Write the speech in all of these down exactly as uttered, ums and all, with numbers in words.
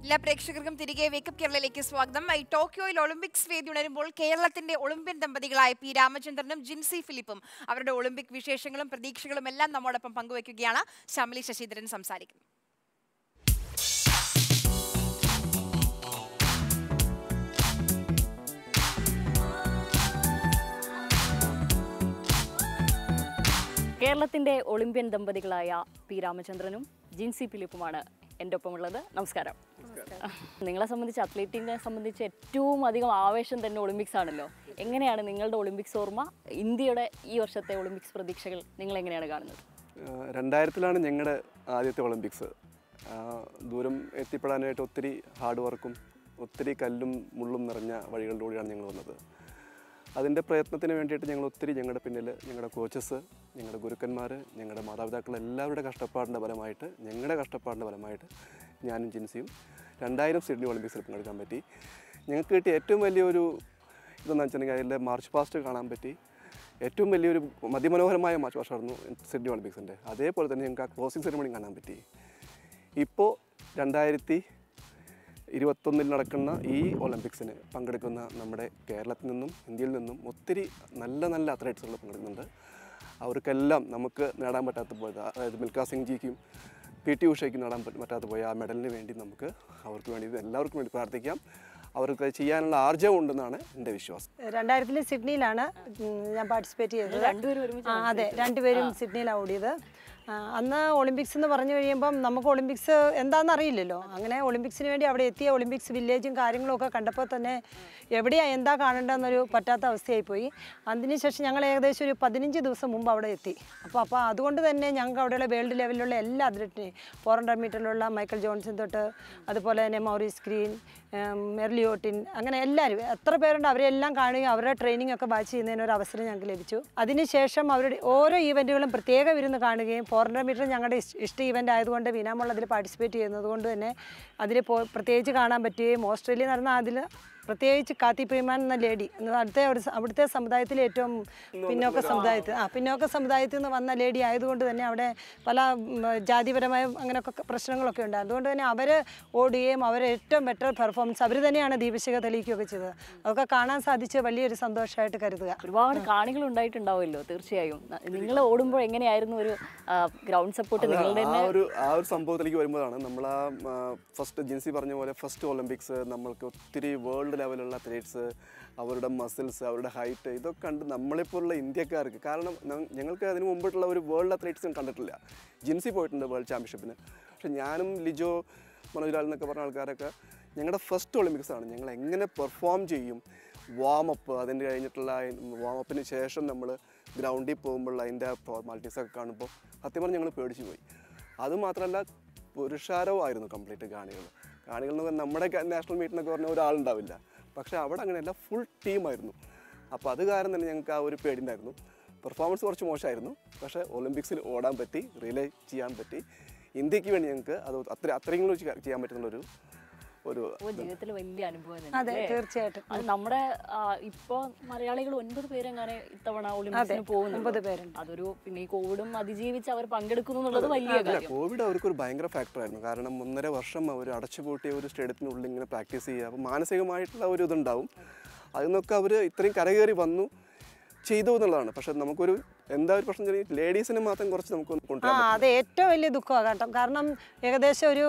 എല്ലാ പ്രേക്ഷകർക്കും തിരികെ വേക്കപ്പ് കേരളയിലേക്ക് സ്വാഗതം. ടോക്കിയോയിൽ ഒളിമ്പിക്സ് വേദി ഉണരുമ്പോൾ കേരളത്തിന്റെ ഒളിമ്പ്യൻ ദമ്പതികളായ പി രാമചന്ദ്രനും ജിൻസി ഫിലിപ്പും അവരുടെ ഒളിമ്പിക് വിശേഷങ്ങളും പ്രതീക്ഷകളും എല്ലാം നമ്മോടൊപ്പം പങ്കുവയ്ക്കുകയാണ്. ശമലി ശശിധരൻ സംസാരിക്കുന്നു. കേരളത്തിന്റെ ഒളിമ്പ്യൻ ദമ്പതികളായ പി രാമചന്ദ്രനും ജിൻസി ഫിലിപ്പുമാണ് എൻ്റെ ഒപ്പമുള്ളത്. നമസ്കാരം. നിങ്ങളെ സംബന്ധിച്ച് അത്ലറ്റിനെ സംബന്ധിച്ച് ഏറ്റവും അധികം ആവേശം തന്നെ ഒളിമ്പിക്സ് ആണല്ലോ. എങ്ങനെയാണ് നിങ്ങളുടെ ഒളിമ്പിക്സ് ഓർമ്മ, ഇന്ത്യയുടെ ഈ വർഷത്തെ ഒളിമ്പിക്സ് പ്രതീക്ഷകൾ നിങ്ങൾ എങ്ങനെയാണ് കാണുന്നത്? രണ്ടായിരത്തിലാണ് ഞങ്ങളുടെ ആദ്യത്തെ ഒളിമ്പിക്സ്. ദൂരം എത്തിപ്പെടാനായിട്ട് ഒത്തിരി ഹാർഡ് വർക്കും ഒത്തിരി കല്ലും മുള്ളും നിറഞ്ഞ വഴികളിലൂടെയാണ് ഞങ്ങൾ വന്നത്. അതിൻ്റെ പ്രയത്നത്തിന് വേണ്ടിയിട്ട് ഞങ്ങൾ ഒത്തിരി ഞങ്ങളുടെ പിന്നിൽ ഞങ്ങളുടെ കോച്ചസ്, ഞങ്ങളുടെ ഗുരുക്കന്മാർ, ഞങ്ങളുടെ മാതാപിതാക്കൾ എല്ലാവരുടെ കഷ്ടപ്പാടിൻ്റെ ഫലമായിട്ട് ഞങ്ങളുടെ കഷ്ടപ്പാടിൻ്റെ ഫലമായിട്ട് ഞാനും ജിൻസിയും രണ്ടായിരം സിഡ്നി ഒളിമ്പിക്സിൽ പങ്കെടുക്കാൻ പറ്റി. ഞങ്ങൾക്ക് കിട്ടിയ ഏറ്റവും വലിയൊരു ഇതെന്ന് വെച്ചിട്ടുണ്ടെങ്കിൽ അതിൻ്റെ മാർച്ച് പാസ്റ്റ് കാണാൻ പറ്റി. ഏറ്റവും വലിയൊരു അതിമനോഹരമായ മാർച്ച് പാസ്റ്റായിരുന്നു സിഡ്നി ഒളിമ്പിക്സിൻ്റെ. അതേപോലെ തന്നെ ഞങ്ങൾക്ക് ആ ക്ലോസിംഗ് സെറിമണി കാണാൻ പറ്റി. ഇപ്പോൾ രണ്ടായിരത്തി ഇരുപത്തൊന്നിൽ നടക്കുന്ന ഈ ഒളിമ്പിക്സിന് പങ്കെടുക്കുന്ന നമ്മുടെ കേരളത്തിൽ നിന്നും ഇന്ത്യയിൽ നിന്നും ഒത്തിരി നല്ല നല്ല അത്ലറ്റ്സുകൾ പങ്കെടുക്കുന്നുണ്ട്. അവർക്കെല്ലാം നമുക്ക് നേടാൻ പറ്റാത്ത പോയത്, അതായത് മിൽഖ സിംഗ് ജിക്കും പി ടി ഉഷയ്ക്കും നേടാൻ പറ്റാത്ത പോയ ആ മെഡലിന് വേണ്ടി നമുക്ക് അവർക്ക് വേണ്ടി എല്ലാവർക്കും വേണ്ടി പ്രാർത്ഥിക്കാം. അവർക്ക് ചെയ്യാനുള്ള ആർജവം ഉണ്ടെന്നാണ് എൻ്റെ വിശ്വാസം. രണ്ടായിരത്തിലെ സിഡ്നിയിലാണ് ഞാൻ പാർട്ടിസിപ്പേറ്റ് ചെയ്തത്. അതെ, രണ്ടുപേരും സിഡ്നിയിലാണ് ഓടിയത്. അന്ന് ഒളിമ്പിക്സ് എന്ന് പറഞ്ഞു കഴിയുമ്പം നമുക്ക് ഒളിമ്പിക്സ് എന്താണെന്ന് അറിയില്ലല്ലോ. അങ്ങനെ ഒളിമ്പിക്സിന് വേണ്ടി അവിടെ എത്തിയ ഒളിമ്പിക്സ് വില്ലേജും കാര്യങ്ങളും ഒക്കെ കണ്ടപ്പോൾ തന്നെ എവിടെയാണ് എന്താ കാണേണ്ടതെന്നൊരു പറ്റാത്ത അവസ്ഥയായിപ്പോയി. അതിനുശേഷം ഞങ്ങൾ ഏകദേശം ഒരു പതിനഞ്ച് ദിവസം മുമ്പ് അവിടെ എത്തി. അപ്പോൾ അപ്പോൾ അതുകൊണ്ട് തന്നെ ഞങ്ങൾക്ക് അവിടെയുള്ള വേൾഡ് ലെവലിലുള്ള എല്ലാ അത്ലറ്റിനെയും ഫോർ ഹൺഡ്രഡ് മീറ്ററിലുള്ള മൈക്കൽ ജോൺസൺ തൊട്ട് അതുപോലെ തന്നെ മൗറീസ് ഗ്രീൻ, മെർലിയോട്ടിൻ, അങ്ങനെ എല്ലാവരും എത്ര പേരുണ്ട് അവരെല്ലാം കാണുകയും അവരുടെ ട്രെയിനിങ് ഒക്കെ വാച്ച് ചെയ്യുന്നതിന് ഒരു അവസരം ഞങ്ങൾക്ക് ലഭിച്ചു. അതിനുശേഷം അവരുടെ ഓരോ ഈവൻറ്റുകളും പ്രത്യേകം ഇരുന്ന് കാണുകയും ഫോർ ഹൺഡ്രഡ് മീറ്റർ ഞങ്ങളുടെ ഇഷ്ട ഈവൻ്റ് ആയതുകൊണ്ട് വിനാമോൾ അതിൽ പാർട്ടിസിപ്പേറ്റ് ചെയ്യുന്നത് കൊണ്ട് തന്നെ അതിൽ പ്രത്യേകിച്ച് കാണാൻ പറ്റുകയും ഓസ്ട്രേലിയ നടന്ന അതിൽ പ്രത്യേകിച്ച് കാത്തി പ്രീമാൻ എന്ന ലേഡി അടുത്ത ഒരു അവിടുത്തെ സമുദായത്തിലെ ഏറ്റവും പിന്നോക്ക സമുദായത്തിൽ ആ പിന്നോക്ക സമുദായത്തിൽ നിന്ന് വന്ന ലേഡി ആയതുകൊണ്ട് തന്നെ അവിടെ പല ജാതിപരമായ അങ്ങനെയൊക്കെ പ്രശ്നങ്ങളൊക്കെ ഉണ്ട്. അതുകൊണ്ട് തന്നെ അവർ ഓടുകയും അവർ ഏറ്റവും ബെറ്റർ പെർഫോമൻസ് അവർ തന്നെയാണ് ദീപശിഖ തെളിയിക്കുകയൊക്കെ ചെയ്തത്. അതൊക്കെ കാണാൻ സാധിച്ച് വലിയൊരു സന്തോഷമായിട്ട് കരുതുക. ഒരുപാട് കാണികൾ ഉണ്ടായിട്ടുണ്ടാവുമല്ലോ. തീർച്ചയായും നിങ്ങൾ ഓടുമ്പോൾ എങ്ങനെയായിരുന്നു ഒരു ഗ്രൗണ്ട് സപ്പോർട്ട് നിങ്ങളുടെ? ആ ഒരു ആ ഒരു സംഭവത്തിലേക്ക് വരുമ്പോഴാണ് നമ്മൾ ആ ഫസ്റ്റ് ജിൻസി പറഞ്ഞ പോലെ ഫസ്റ്റ് ഒളിമ്പിക്സ് നമ്മൾക്ക് ഒത്തിരി വേൾഡ് ലെവലുള്ള അത്ലറ്റ്സ്, അവരുടെ മസിൽസ്, അവരുടെ ഹൈറ്റ്, ഇതൊക്കെ കണ്ട് നമ്മളെപ്പോലുള്ള ഇന്ത്യക്കാർക്ക്, കാരണം ഞങ്ങൾക്ക് അതിന് മുമ്പിട്ടുള്ള ഒരു വേൾഡ് അത്ലറ്റ്സും കണ്ടിട്ടില്ല. ജിൻസി പോയിട്ടുണ്ട് വേൾഡ് ചാമ്പ്യൻഷിപ്പിന്. പക്ഷെ ഞാനും ലിജോ, മനോജ് ലാൽ എന്നൊക്കെ പറഞ്ഞ ആൾക്കാരൊക്കെ ഞങ്ങളുടെ ഫസ്റ്റ് ഒളിമ്പിക്സ് ആണ്. ഞങ്ങൾ എങ്ങനെ പെർഫോം ചെയ്യും, വാമപ്പ്, അതിൻ്റെ കഴിഞ്ഞിട്ടുള്ള വാമപ്പിന് ശേഷം നമ്മൾ ഗ്രൗണ്ടിൽ പോകുമ്പോൾ അതിൻ്റെ ഫോർമാലിറ്റീസൊക്കെ കാണുമ്പോൾ സത്യം പറഞ്ഞാൽ ഞങ്ങൾ പേടിച്ചു പോയി. അതുമാത്രമല്ല പുരുഷാരവുമായിരുന്നു കംപ്ലീറ്റ് കാണികൾ. കാണികൾ എന്ന് പറഞ്ഞാൽ നമ്മുടെ നാഷണൽ മീറ്റിനൊക്കെ പറഞ്ഞാൽ ഒരാളുണ്ടാവില്ല. പക്ഷേ അവിടെ അങ്ങനെയല്ല, ഫുൾ ടീമായിരുന്നു. അപ്പോൾ അത് കാരണം തന്നെ ഞങ്ങൾക്ക് ആ ഒരു പേടിയുണ്ടായിരുന്നു. പെർഫോമൻസ് കുറച്ച് മോശമായിരുന്നു, പക്ഷേ ഒളിമ്പിക്സിൽ ഓടാൻ പറ്റി, റിലേ ചെയ്യാൻ പറ്റി. ഇന്ത്യക്ക് വേണ്ടി ഞങ്ങൾക്ക് അത് അത്ര അത്രയും ചെയ്യാൻ പറ്റുന്നുള്ളൊരു ഒരു ജീവിതത്തിൽ വലിയ അനുഭവം. അതെ, തീർച്ചയായിട്ടും. അത് നമ്മുടെ ഇപ്പോൾ മലയാളികൾ ഒൻപത് പേരെങ്ങനെ ഇത്തവണ ഒളിമ്പിക്സിന് പോകുന്നുണ്ട്. അതൊരു പിന്നെ ഈ കോവിഡും അതിജീവിച്ച് അവർ പങ്കെടുക്കുന്നു എന്നുള്ളത് വലിയ കാര്യം. കോവിഡ് അവർക്കൊരു ഭയങ്കര ഫാക്ടറായിരുന്നു. കാരണം ഒന്നര വർഷം അവർ അടച്ചുപൂട്ടിയ ഒരു സ്റ്റേഡിയത്തിനുള്ളിൽ ഇങ്ങനെ പ്രാക്ടീസ് ചെയ്യുക. അപ്പോൾ മാനസികമായിട്ടുള്ള ഒരു ഇതുണ്ടാവും. അതിൽ നിന്നൊക്കെ അവർ ഇത്രയും കരകയറി വന്നു ചെയ്തു എന്നുള്ളതാണ്. പക്ഷെ നമുക്കൊരു എന്താ ഒരു പ്രശ്നം വെച്ചാൽ ലേഡീസിനെ മാത്രം കുറച്ച് നമുക്കൊന്ന് കൊണ്ടുവരാൻ. അത് ഏറ്റവും വലിയ ദുഃഖമാണ് കേട്ടോ. കാരണം ഏകദേശം ഒരു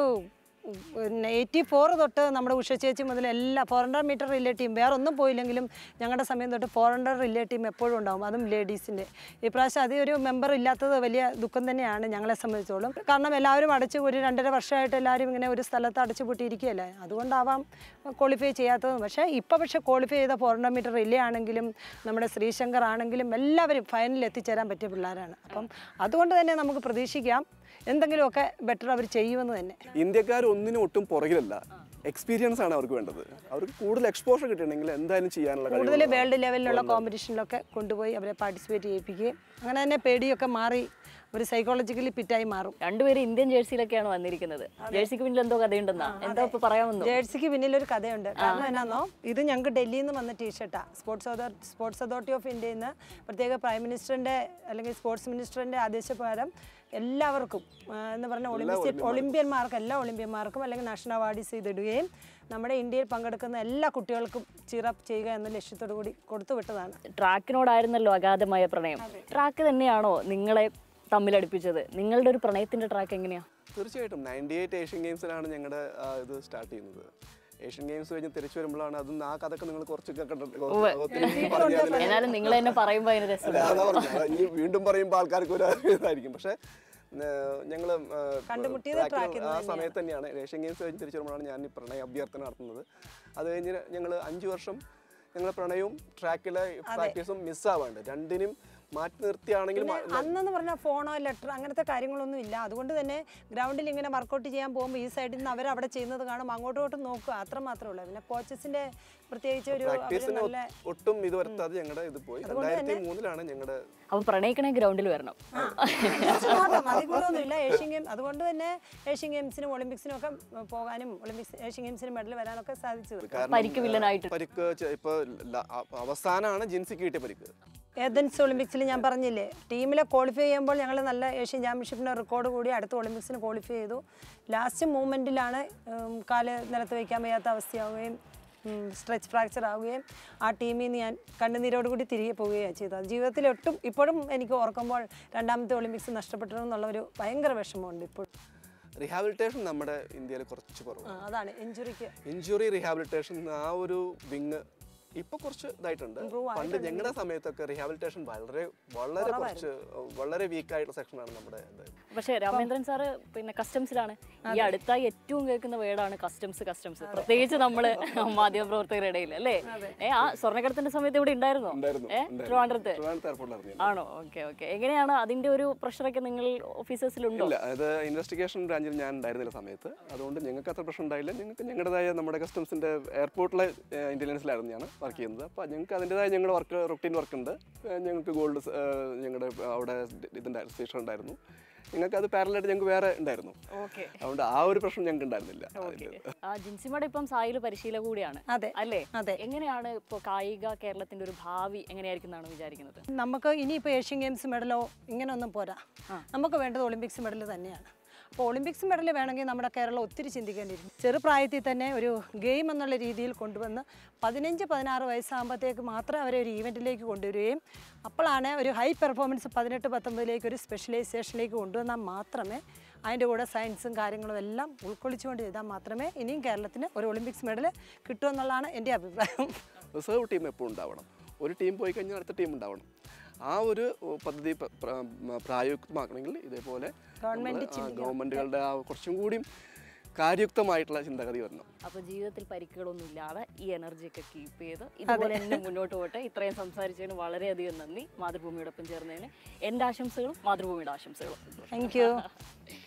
പിന്നെ എയ്റ്റി ഫോർ തൊട്ട് നമ്മുടെ ഉഷ ചേച്ചി മുതൽ എല്ലാ four hundred metre relay team വേറെ ഒന്നും പോയില്ലെങ്കിലും ഞങ്ങളുടെ സമയം തൊട്ട് ഫോർ ഹൺഡ്രഡ് റിലേ ടീം എപ്പോഴും ഉണ്ടാകും, അതും ലേഡീസിൻ്റെ. ഇപ്രാവശ്യം അതേ ഒരു മെമ്പർ ഇല്ലാത്തത് വലിയ ദുഃഖം തന്നെയാണ് ഞങ്ങളെ സംബന്ധിച്ചോളം. കാരണം എല്ലാവരും അടച്ചു ഒരു രണ്ടര വർഷമായിട്ട് എല്ലാവരും ഇങ്ങനെ ഒരു സ്ഥലത്ത് അടച്ചു പൂട്ടിയിരിക്കുകയല്ലേ, അതുകൊണ്ടാവാം ക്വാളിഫൈ ചെയ്യാത്തതും. പക്ഷേ ഇപ്പോൾ പക്ഷേ ക്വാളിഫൈ ചെയ്ത ഫോർ ഹൺഡ്രഡ് മീറ്റർ റിലേ ആണെങ്കിലും നമ്മുടെ ശ്രീശങ്കർ ആണെങ്കിലും എല്ലാവരും ഫൈനലിൽ എത്തിച്ചേരാൻ പറ്റിയ പിള്ളേരാണ്. അപ്പം അതുകൊണ്ട് തന്നെ നമുക്ക് പ്രതീക്ഷിക്കാം എന്തെങ്കിലുമൊക്കെ ബെറ്റർ അവർ ചെയ്യുമെന്ന് തന്നെ. ഇന്ത്യക്കാർ ഒന്നിനും ഒട്ടും പുറകിലല്ല, എക്സ്പീരിയൻസ് ആണ് അവർക്ക് വേണ്ടത്. അവർക്ക് കൂടുതൽ എക്സ്പോഷർ കിട്ടണമെങ്കിൽ എന്തായാലും ചെയ്യാനുള്ള കൂടുതൽ വേൾഡ് ലെവലിലുള്ള കോമ്പറ്റീഷനിലൊക്കെ കൊണ്ടുപോയി അവരെ പാർട്ടിസിപ്പേറ്റ് ചെയ്യിപ്പിക്കുകയും അങ്ങനെ തന്നെ പേടിയൊക്കെ മാറി ഒരു സൈക്കോളജിക്കലി ഫിറ്റായി മാറും. രണ്ടുപേരും ഇന്ത്യൻ ജേഴ്സിയിലൊക്കെയാണ് വന്നിരിക്കുന്നത്. ജേഴ്സിക്ക് പിന്നിൽ എന്തോ കഥയുണ്ടെന്നാ, എന്താ ഇപ്പൊ പറയാമെന്നോ? ജേഴ്സിക്ക് പിന്നിലൊരു കഥയുണ്ട്. കാരണം എന്നാന്നോ, ഇത് ഞങ്ങൾക്ക് ഡൽഹിയിൽ നിന്ന് വന്ന ടീഷർട്ടാണ്. സ്പോർട്സ് സ്പോർട്സ് അതോറിറ്റി ഓഫ് ഇന്ത്യയിൽ നിന്ന് പ്രത്യേക പ്രൈം മിനിസ്റ്ററിൻ്റെ അല്ലെങ്കിൽ സ്പോർട്സ് മിനിസ്റ്ററിൻ്റെ ആദേശപ്രകാരം എല്ലാവർക്കും ആ, എന്ന് പറഞ്ഞാൽ ഒളിമ്പിക്സ് ഒളിമ്പ്യന്മാർക്കും എല്ലാ ഒളിമ്പ്യന്മാർക്കും അല്ലെങ്കിൽ നാഷണൽ അവാർഡ് ചെയ്തിടുകയും നമ്മുടെ ഇന്ത്യയിൽ പങ്കെടുക്കുന്ന എല്ലാ കുട്ടികൾക്കും ചിറപ്പ് ചെയ്യുക എന്ന ലക്ഷ്യത്തോടു കൂടി കൊടുത്തു വിട്ടതാണ്. ട്രാക്കിനോടായിരുന്നല്ലോ അഗാധമായ പ്രണയം. ട്രാക്ക് തന്നെയാണോ നിങ്ങളെ തമ്മിലടുപ്പിച്ചത്? നിങ്ങളുടെ ഒരു പ്രണയത്തിന്റെ ട്രാക്ക് എങ്ങനെയാ? തീർച്ചയായിട്ടും നയൻറ്റി എയ്റ്റ് ഏഷ്യൻ ഗെയിംസിലാണ് ഞങ്ങളുടെ ഇത് സ്റ്റാർട്ട് ചെയ്യുന്നത്. ഏഷ്യൻ ഗെയിംസ് കഴിഞ്ഞ് തിരിച്ചു വരുമ്പോഴാണ് അതും ആ കഥയൊക്കെ നിങ്ങൾ കുറച്ചൊക്കെ എന്നാലും നിങ്ങൾ തന്നെ പറയുമ്പോൾ അതിന് രസം ഇനി വീണ്ടും പറയുമ്പോൾ ആൾക്കാർക്ക് ഒരു ഇതായിരിക്കും. പക്ഷേ ഞങ്ങൾ ആ സമയത്ത് തന്നെയാണ് ഏഷ്യൻ ഗെയിംസ് കഴിഞ്ഞ് തിരിച്ചു വരുമ്പോഴാണ് ഞാൻ ഈ പ്രണയ അഭ്യർത്ഥന നടത്തുന്നത്. അത് കഴിഞ്ഞ് ഞങ്ങൾ അഞ്ച് വർഷം ഞങ്ങൾ പ്രണയവും ട്രാക്കിലെ പ്രാക്ടീസും മിസ്സാവാണ്ട് രണ്ടിനും മാറ്റി നിർത്തിയാണെങ്കിലും അന്നെന്ന് പറഞ്ഞാൽ ഫോണോ ലെറ്റർ അങ്ങനത്തെ കാര്യങ്ങളൊന്നും ഇല്ല. അതുകൊണ്ട് തന്നെ ഗ്രൗണ്ടിൽ ഇങ്ങനെ വർക്കൗട്ട് ചെയ്യാൻ പോകുമ്പോൾ ഈ സൈഡിൽ നിന്ന് അവർ അവിടെ ചെയ്യുന്നത് കാണും, അങ്ങോട്ടും ഇങ്ങോട്ടും നോക്കുക, അത്ര മാത്രമേ ഉള്ളൂ. പിന്നെ കോച്ചസിന്റെ പ്രത്യേകിച്ച് ഒരു ഒട്ടും ഇത് വരുത്താതെ ഞങ്ങളുടെ ഇത് പോയി. രണ്ടായിരത്തി മൂന്നിലാണ് ഞങ്ങളുടെ അപ്പൊ പ്രണയിക്കണേ ഗ്രൗണ്ടിൽ വരണം. അതികൂടൊന്നുമില്ല ഏഷ്യൻ ഗെയിം. അതുകൊണ്ട് തന്നെ ഏഷ്യൻ ഗെയിംസിനും ഒളിമ്പിക്സിനും ഒക്കെ പോകാനും ഒളിമ്പിക്സ് ഏഷ്യൻ ഗെയിംസിനും മെഡൽ വരാനൊക്കെ സാധിച്ചത്. പരിക്ക് വില്ലനായിട്ട് പരിക്ക് ഇപ്പൊ അവസാനമാണ് ജിൻസിക്ക് കിട്ടിയ പരിക്ക്. ഏതൻസ് ഒളിമ്പിക്സിൽ ഞാൻ പറഞ്ഞില്ലേ, ടീമിലെ ക്വാളിഫൈ ചെയ്യുമ്പോൾ ഞങ്ങൾ നല്ല ഏഷ്യൻ ചാമ്പ്യൻഷിപ്പിന് റെക്കോർഡ് കൂടി അടുത്ത ഒളിമ്പിക്സിന് ക്വാളിഫൈ ചെയ്തു. ലാസ്റ്റ് മൂവ്മെൻറ്റിലാണ് കാല് നിലത്ത് വയ്ക്കാൻ വയ്യാത്ത അവസ്ഥയാവുകയും സ്ട്രെച്ച് ഫ്രാക്ചർ ആവുകയും ആ ടീമിൽ നിന്ന് ഞാൻ കണ്ണുനീരോട് കൂടി തിരികെ പോവുകയാണ് ചെയ്തത്. ജീവിതത്തിൽ ഒട്ടും ഇപ്പോഴും എനിക്ക് ഓർക്കുമ്പോൾ രണ്ടാമത്തെ ഒളിമ്പിക്സ് നഷ്ടപ്പെട്ടതെന്നുള്ള ഒരു ഭയങ്കര വിഷമമുണ്ട്. ഇപ്പോൾ റീഹാബിലിറ്റേഷൻ നമ്മുടെ ഇന്ത്യയിൽ കുറച്ച് കുറവാണ്. അതാണ് ഇഞ്ചുറിക്ക് ഇഞ്ചുറി റീഹാബിലിറ്റേഷൻ ആ ഒരു വിങ് ഇപ്പൊ കുറച്ച് ഇതായിട്ടുണ്ട്. പണ്ട് ഞങ്ങളുടെ സമയത്തൊക്കെ റീഹാബിലിറ്റേഷൻ വളരെ വളരെ കുറച്ച് വളരെ വീക്ക് ആയിട്ടുള്ള സെക്ഷനാണ് നമ്മുടെ. പക്ഷേ രാമേന്ദ്രൻ സാറ് പിന്നെ കസ്റ്റംസിലാണ്. ഈ അടുത്തായി ഏറ്റവും കേൾക്കുന്ന വേർഡാണ് കസ്റ്റംസ് കസ്റ്റംസ് പ്രത്യേകിച്ച് നമ്മള് മാധ്യമപ്രവർത്തകരുടെ ഇടയിൽ അല്ലേ? ഏ ആ സ്വർണ്ണക്കടത്തിന്റെ സമയത്ത് ഇവിടെ ഉണ്ടായിരുന്നോ? ഏഹ് ട്രിവാൻഡ്രത്ത് ആണോ? Okay okay. എങ്ങനെയാണ് അതിന്റെ ഒരു പ്രഷറൊക്കെ നിങ്ങൾ ഓഫീസേഴ്സിലുണ്ടോ? അതായത് ഇൻവെസ്റ്റിഗേഷൻ ബ്രാഞ്ചിൽ ഞാൻ ഉണ്ടായിരുന്നില്ല സമയത്ത്, അതുകൊണ്ട് ഞങ്ങൾക്ക് അത്ര പ്രശ്നം ഉണ്ടായില്ല. ഞങ്ങൾക്ക് ഞങ്ങളുടേതായ നമ്മുടെ കസ്റ്റംസിന്റെ എയർപോർട്ടിലെ ഇന്റലിജൻസിലായിരുന്നു ഞാൻ വർക്ക് ചെയ്യുന്നത്. അപ്പോൾ ഞങ്ങൾക്ക് അതിൻ്റെതായ ഞങ്ങളുടെ വർക്ക് റൊട്ടീൻ വർക്ക് ഉണ്ട്. ഞങ്ങൾക്ക് ഗോൾഡ് ഞങ്ങളുടെ അവിടെ ഇതുണ്ടായിരുന്നു, സ്റ്റേഷൻ ഉണ്ടായിരുന്നു. ഞങ്ങൾക്ക് അത് പാരലായിട്ട് ഞങ്ങൾക്ക് വേറെ ഉണ്ടായിരുന്നു. അതുകൊണ്ട് ആ ഒരു പ്രശ്നം ഞങ്ങൾക്ക് ഉണ്ടായിരുന്നില്ല. ജിൻസിമയുടെ ഇപ്പം സായിൽ പരിശീലക കൂടിയാണ് അല്ലേ? എങ്ങനെയാണ് ഇപ്പോൾ കായിക കേരളത്തിന്റെ ഒരു ഭാവി എങ്ങനെയായിരിക്കും എന്നാണ് വിചാരിക്കുന്നത്? നമുക്ക് ഇനിയിപ്പോൾ ഏഷ്യൻ ഗെയിംസ് മെഡലോ ഇങ്ങനെയൊന്നും പോരാ. നമുക്ക് വേണ്ടത് ഒളിമ്പിക്സ് മെഡൽ തന്നെയാണ്. അപ്പോൾ ഒളിമ്പിക്സ് മെഡൽ വേണമെങ്കിൽ നമ്മുടെ കേരളം ഒത്തിരി ചിന്തിക്കേണ്ടിയിരുന്നു. ചെറുപ്രായത്തിൽ തന്നെ ഒരു ഗെയിം എന്നുള്ള രീതിയിൽ കൊണ്ടുവന്ന് പതിനഞ്ച് പതിനാറ് വയസ്സാകുമ്പോഴത്തേക്ക് മാത്രം അവരെ ഒരു ഈവൻറ്റിലേക്ക് കൊണ്ടുവരികയും അപ്പോഴാണ് ഒരു ഹൈ പെർഫോമൻസ് പതിനെട്ട് പത്തൊമ്പതിലേക്ക് ഒരു സ്പെഷ്യലൈസേഷനിലേക്ക് കൊണ്ടുവന്നാൽ മാത്രമേ അതിൻ്റെ കൂടെ സയൻസും കാര്യങ്ങളും എല്ലാം ഉൾക്കൊള്ളിച്ചുകൊണ്ട് ചെയ്താൽ മാത്രമേ ഇനിയും കേരളത്തിന് ഒരു ഒളിമ്പിക്സ് മെഡൽ കിട്ടുമെന്നുള്ളതാണ് എൻ്റെ അഭിപ്രായം. റിസർവ് ടീം എപ്പോഴും ഉണ്ടാവണം. ഒരു ടീം പോയി കഴിഞ്ഞാൽ അടുത്ത ടീം ഉണ്ടാവണം. ആ ഒരു പദ്ധതി പ്രായോഗികമാക്കണമെങ്കിൽ ഇതേപോലെ ഗവൺമെന്റുകളുടെ ആ കുറച്ചും കൂടി കാര്യയുക്തമായിട്ടുള്ള ചിന്താഗതി വരണം. അപ്പോൾ ജീവിതത്തിൽ പരിക്കുകളൊന്നും ഇല്ലാതെ ഈ എനർജിയൊക്കെ കീപ്പ് ചെയ്ത് ഇതുപോലെ തന്നെ മുന്നോട്ട് പോട്ടെ. ഇത്രയും സംസാരിച്ചതിന് വളരെയധികം നന്ദി. മാതൃഭൂമിയോടൊപ്പം ചേർന്നതിന് എൻ്റെ ആശംസകളും മാതൃഭൂമിയുടെ ആശംസകളും. Thank U.